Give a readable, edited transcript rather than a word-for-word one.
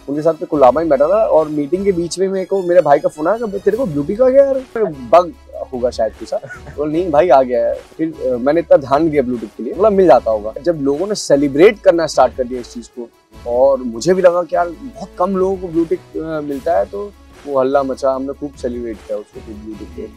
उनके साथ में कुलाबा में बैठा था और मीटिंग के बीच में मेरे को मेरे भाई का फोन आया कि तेरे को ब्यूटी का गया यार, बग होगा शायद कुछ। तो नहीं भाई आ गया है। फिर मैंने इतना ध्यान दिया ब्लूटूथ के लिए, मतलब मिल जाता होगा। जब लोगों ने सेलिब्रेट करना स्टार्ट कर दिया इस चीज को, और मुझे भी लगा कि यार बहुत कम लोगों को ब्लूटूथ मिलता है, तो वो हल्ला मचा, हमने खूब सेलिब्रेट किया उसको ब्लूटूथ के।